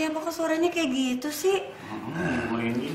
siapa kok suaranya kayak gitu sih? Ini.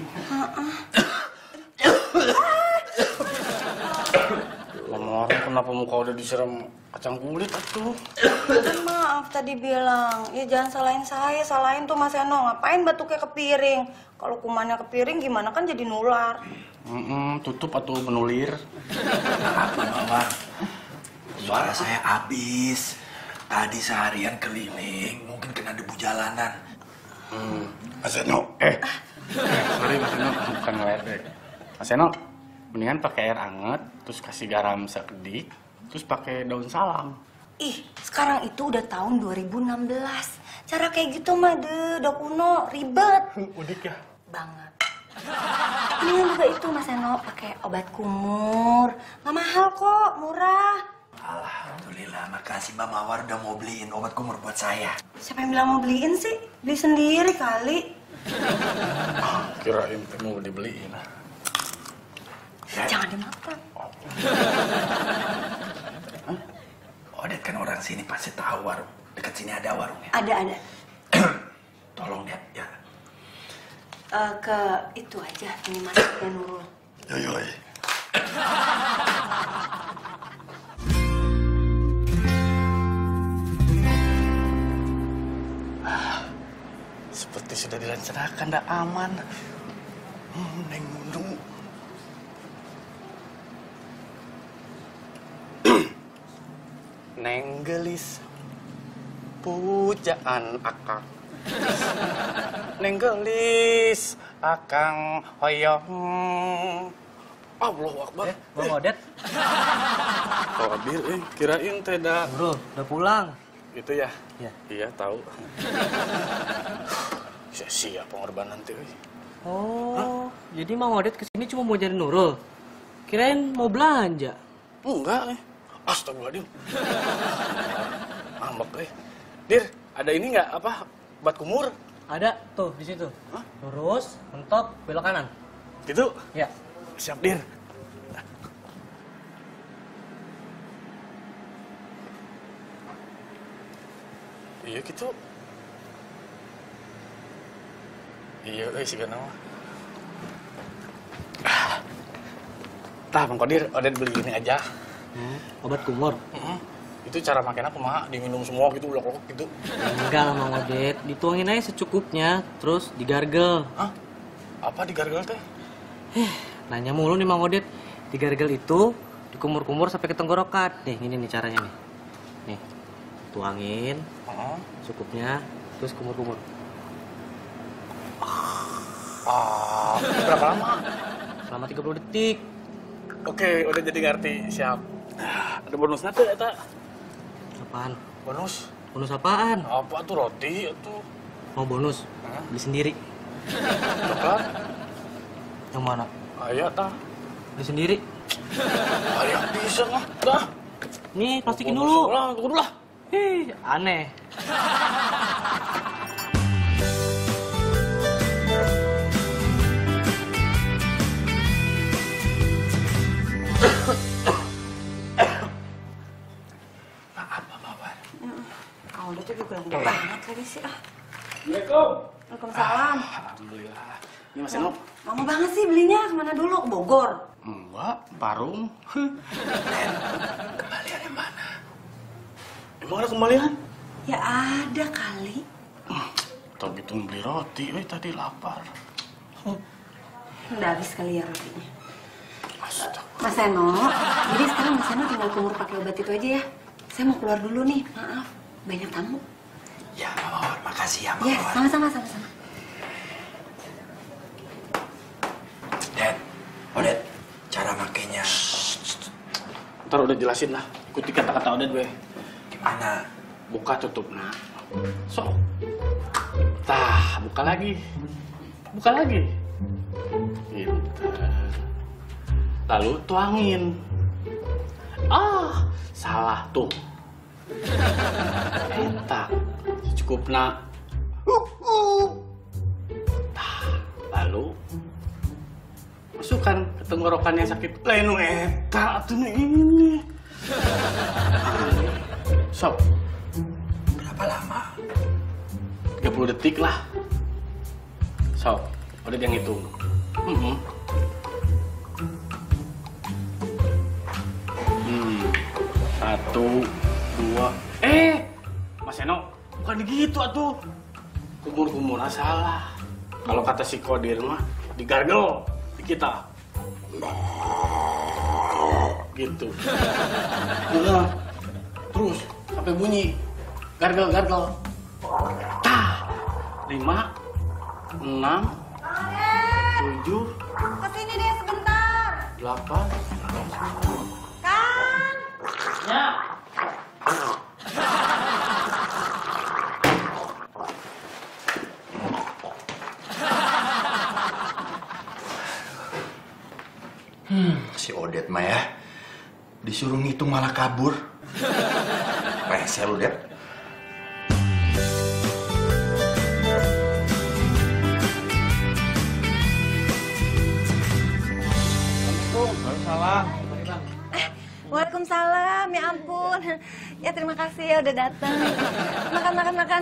Lama orang kenapa muka udah disiram kacang kulit atuh? Maaf tadi bilang, ya jangan salahin saya, salahin tuh Mas Eno. Ngapain batuknya ke piring? Kalau kumannya ke piring gimana kan jadi nular. Tutup atau menulir. Apa Mawar? Suara saya habis. Tadi seharian keliling, mungkin kena debu jalanan. Mas Eno. Sorry Mas Eno, bukan ngeledek. Mas Eno, mendingan pakai air hangat, terus kasih garam sekedik, terus pakai daun salam. Ih, sekarang itu udah tahun 2016. Cara kayak gitu mah udah kuno, ribet. Udik ya? Banget. Ini juga itu Mas Eno, pakai obat kumur. Nggak mahal kok, murah. Alhamdulillah, makasih Mbak Mawar udah mau beliin obat kumur buat saya. Siapa yang bilang mau beliin sih? Beli sendiri kali. Kirain mau dibeliin. Jangan dimakan. Odet kan orang sini pasti tahu warung. Dekat sini ada warungnya. Ada. Tolong Det, ya. Ke itu aja, minimarketnya Nurul. Yoi. Seperti sudah dilaksanakan, dah aman. Neng Nundung. Neng gelis pujaan akang. Neng gelis akang hoyong. Allahu Akbar. Bang Odet. Abil, kirain teh dah. Bro, udah pulang. Gitu ya? Iya. Iya, tahu. Sia-sia pengorbanan teh. Oh, jadi Mang Odet kesini cuma mau jadi Nurul. Kirain mau belanja. Enggak, Astagfirullahaladzim. Ngambek, Dir, ada ini nggak apa? Obat kumur? Ada tuh di situ. Hah? Lurus, mentok, belok kanan. Gitu? Ya. Siap, Dir. Iya gitu. Iya, sih kan mah. Tah, Bang Kodir, Odet beli ini aja. Obat kumur. Itu cara makannya kumaha, diminum semua gitu, lok-lok gitu. Enggak lah Mang Odet, dituangin aja secukupnya, terus digargel. Hah? Apa digargel teh? Nanya mulu nih Mang Odet. Digargel itu dikumur-kumur sampai ke tenggorokan. Nih, ini nih caranya nih. Nih. Tuangin secukupnya, terus kumur-kumur. Berapa lama? Selama 30 detik. Oke, udah jadi ngerti, siap. Ada bonusnya tuh, Eta. Apaan? Bonus? Bonus apaan? Apa tuh, roti atau Mau bonus? Beli sendiri. coklat? Yang mana? Ayah, tah. Beli sendiri. Ayah bisa lah, tah. Nih, plastikin Bonus dulu. lah, tunggu dulu lah. Aneh. Maaf Mbak Mawar. Udah tuh juga banget lagi sih. Assalamualaikum. Waalaikumsalam. Alhamdulillah. Ini Mas Eno. Lama banget sih belinya, kemana dulu? Ke Bogor. Enggak, Parung. Kembaliannya mana? Emang ada kembalian? Ya ada kali. Tau gitu beli roti, tadi lapar. Udah habis kali ya rotinya. Astaga. Mas Eno, jadi sekarang Mas Eno tinggal kumur pakai obat itu aja ya. Saya mau keluar dulu nih, maaf. Banyak tamu. Ya Mbak Mawar, makasih ya Mbak Ya, Mawar. sama-sama. Det, Odet, cara makainya Ntar udah jelasin lah. Ikuti kata-kata Odet, gue. gimana? Buka tutup, nak. So. Tah, buka lagi. Buka lagi. Gitu. Lalu tuangin. Salah tuh. Etak. Cukup, nak. Tah, lalu masukkan ke tenggorokan yang sakit. Lenu etak tuh ini. Sob. Berapa lama? 30 detik lah. Sok, Odet yang hitung. Satu, dua. Mas Eno, bukan gitu atuh. Kumur-kumur salah. Kalau kata si Kodir mah digargel di kita. Gitu. Terus sampai bunyi. Gargel. Tah. 5, 6, 7. Kesini deh sebentar. 8. Kang. Ya. Si Odet mah ya, disuruh ngitung malah kabur. Rese lu, Det. Waalaikumsalam, ya ampun. Ya terima kasih ya udah datang. Makan.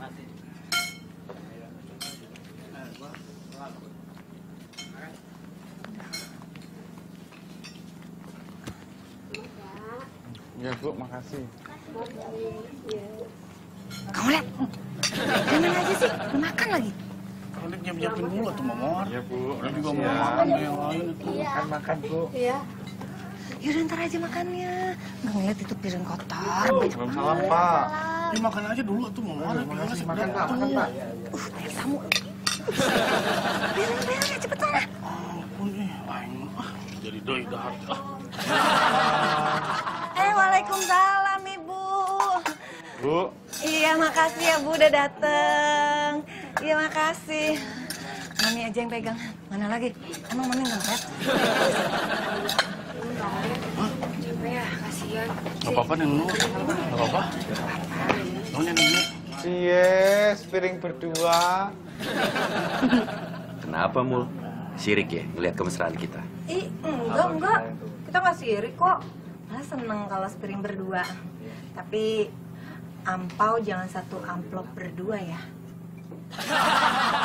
Ya Bu, makasih. Kamu lihat, gimana aja sih? Makan lagi. Kalau nyiapin dulu tuh Momor. Iya Bu, dia juga mau makan yang lain itu. Makan Bu. Iya. Yaudah ntar aja makannya. Nggak ngeliat itu piring kotor. Salam Pak. Ya makan aja dulu tuh Momor. Makan Pak. Banyak tamu. Piring-piringnya cepetan lah. Ampun aing jadi doi dahar. Waalaikumsalam Ibu. Bu. Iya makasih ya Bu udah dateng. Iya makasih. Mami aja yang pegang. Mana lagi? Emang Mami nggak ngeliat? Capek ya, kasihan. Gak apa-apa nih lu. Gak apa-apa. Nuhun ya Nini. Yes, piring berdua. Kenapa, Mul? Sirik ya ngeliat kemesraan kita? Ih, enggak. Kita nggak sirik kok. Malah seneng kalau sepiring berdua. Tapi ampau jangan satu amplop berdua ya.